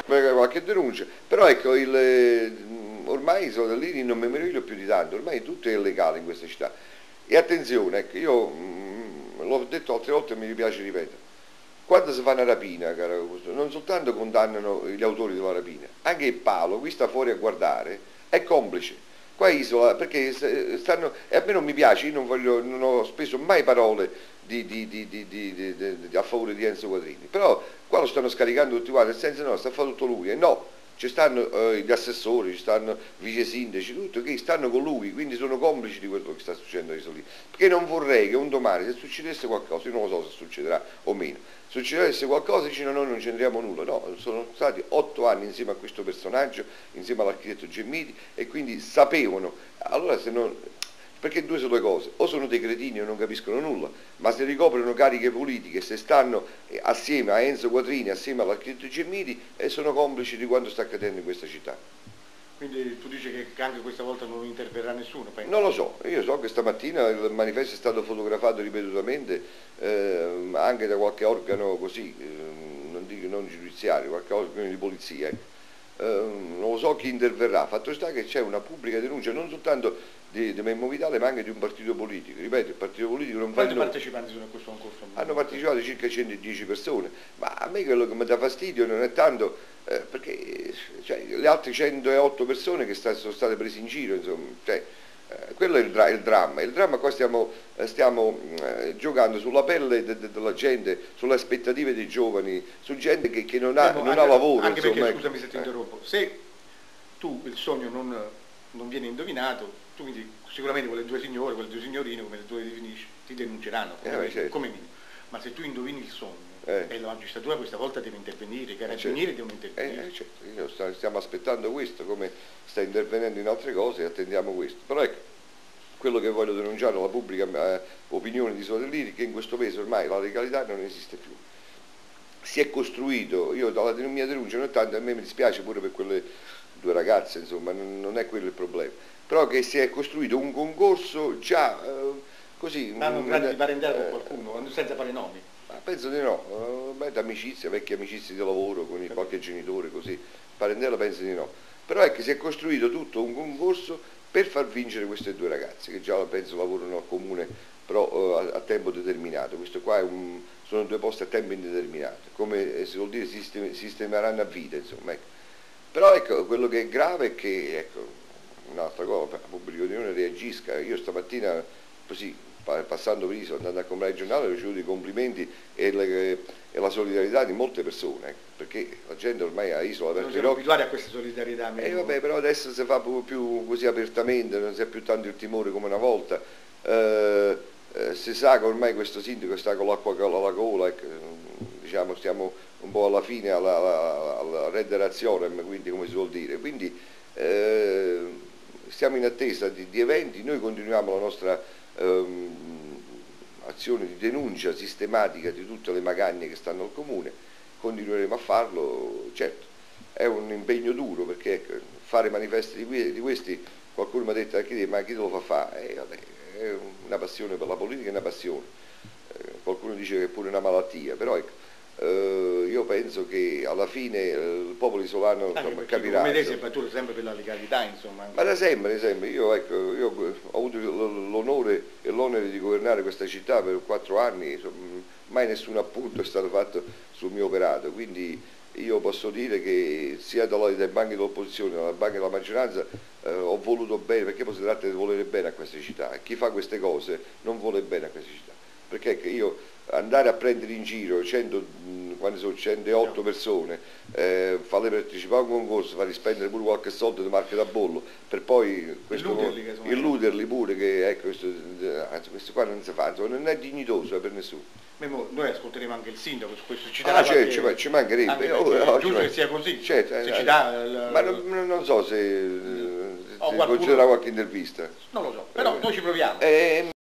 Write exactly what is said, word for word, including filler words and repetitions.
qualche denuncia, però ecco, il, ormai sono lì, non mi meraviglio più di tanto, ormai tutto è illegale in questa città. E attenzione, ecco, io mh, l'ho detto altre volte e mi piace ripetere, quando si fa una rapina, caro Augusto, non soltanto condannano gli autori della rapina, anche il palo, qui sta fuori a guardare, è complice. Qua isola, perché stanno, e a me non mi piace, io non, voglio, non ho speso mai parole di, di, di, di, a favore di Enzo Quadrini, però qua lo stanno scaricando tutti quanti, nel senso no, sta a fare tutto lui, e no, ci stanno eh, gli assessori, ci stanno vice sindaci, tutto che stanno con lui, quindi sono complici di quello che sta succedendo a Isolì, perché non vorrei che un domani, se succedesse qualcosa, io non lo so se succederà o meno, succedesse qualcosa e noi non c'entriamo nulla, no, sono stati otto anni insieme a questo personaggio, insieme all'architetto Gemmiti, e quindi sapevano, allora se non, perché due sono le cose, o sono dei cretini o non capiscono nulla, ma se ricoprono cariche politiche, se stanno assieme a Enzo Quadrini, assieme all'architetto Gemmiti, e sono complici di quanto sta accadendo in questa città. Quindi tu dici che anche questa volta non interverrà nessuno? Penso. Non lo so, io so che stamattina il manifesto è stato fotografato ripetutamente eh, anche da qualche organo così, eh, non, dico, non giudiziario, qualche organo di polizia. Eh, non lo so chi interverrà, fatto sta che c'è una pubblica denuncia non soltanto di, di Memmo Vitale ma anche di un partito politico. Ripeto, il partito politico non fa... Quanti partecipanti sono a questo concorso? Hanno partecipato circa centodieci persone, ma a me quello che mi dà fastidio non è tanto eh, perché cioè, le altre centootto persone che sta, sono state prese in giro, insomma, cioè, eh, quello è il, dra il dramma. Il dramma qua stiamo, stiamo eh, giocando sulla pelle de de della gente, sulle aspettative dei giovani, su gente che, che non ha, no, non anche, ha lavoro. Anche insomma, perché, scusami se ti eh. interrompo, se tu il sogno non, non viene indovinato, tu quindi sicuramente quelle due signore, quelle due signorine, come le due definisci, ti denunceranno come, eh, certo. come minimo. Ma se tu indovini il sogno, eh. e la magistratura questa volta deve intervenire, i carabinieri certo. devono intervenire. Eh, certo. Io sta, stiamo aspettando questo, come sta intervenendo in altre cose, e attendiamo questo. Però ecco, quello che voglio denunciare alla pubblica eh, opinione di Sotellini, che in questo paese ormai la legalità non esiste più. Si è costruito, io dalla mia denuncia, non tanto, a me mi dispiace pure per quelle due ragazze, insomma, non, non è quello il problema, però che si è costruito un concorso già eh, così... Hanno gradi di parentela con eh, qualcuno, senza fare nomi? Penso di no, beh, d'amicizia, vecchie amicizie di lavoro con qualche genitore così, parentela penso di no, però è che si è costruito tutto un concorso per far vincere queste due ragazze, che già penso lavorano al comune, però eh, a, a tempo determinato, questo qua è un, sono due posti a tempo indeterminato, come si vuol dire sistem, sistemeranno a vita, insomma, ecco. Però ecco, quello che è grave è che, ecco, un'altra cosa, la pubblica opinione reagisca, io stamattina così, passando per Isola, andando a comprare il giornale, ho ricevuto i complimenti e, le, e la solidarietà di molte persone, ecco, perché la gente ormai a Isola non siamo abituati a questa solidarietà. E eh, vabbè, però adesso si fa più, più così apertamente, non si ha più tanto il timore come una volta, eh, eh, si sa che ormai questo sindaco sta con l'acqua alla gola, ecco, diciamo stiamo un po' alla fine alla, alla, alla red razionem, quindi come si vuol dire, quindi eh, stiamo in attesa di, di eventi, noi continuiamo la nostra ehm, azione di denuncia sistematica di tutte le magagne che stanno al comune, continueremo a farlo, certo è un impegno duro perché ecco, fare manifesti di, di questi, qualcuno mi ha detto anche ma chi te lo fa fare? Eh, vabbè, è una passione per la politica, è una passione, eh, qualcuno dice che è pure una malattia, però ecco, Uh, io penso che alla fine uh, il popolo isolano insomma, capirà. Come te si è battuto sempre per la legalità, insomma. Ma da sempre, da sempre. Io, ecco, io ho avuto l'onore e l'onere di governare questa città per quattro anni, insomma, mai nessun appunto è stato fatto sul mio operato, quindi io posso dire che sia dalla, dai banchi dell'opposizione, dalla banca della maggioranza eh, ho voluto bene, perché poi si tratta di volere bene a queste città, e chi fa queste cose non vuole bene a queste città, perché ecco, io andare a prendere in giro cento, quando sono centootto persone, eh, farle partecipare a un concorso, farli spendere pure qualche soldo di marca da bollo, per poi questo, illuderli, illuderli pure, che ecco, questo, anzi, questo qua non si fa, non è dignitoso per nessuno. Memo, noi ascolteremo anche il sindaco su questo, ci darà ah, cioè, ci, ci mancherebbe, oh, oh, giusto che sia così, certo, se eh, ci dà il, ma non, non so se, oh, se qualcuno... concederà qualche intervista. Non lo so, però eh, noi ci proviamo. Eh,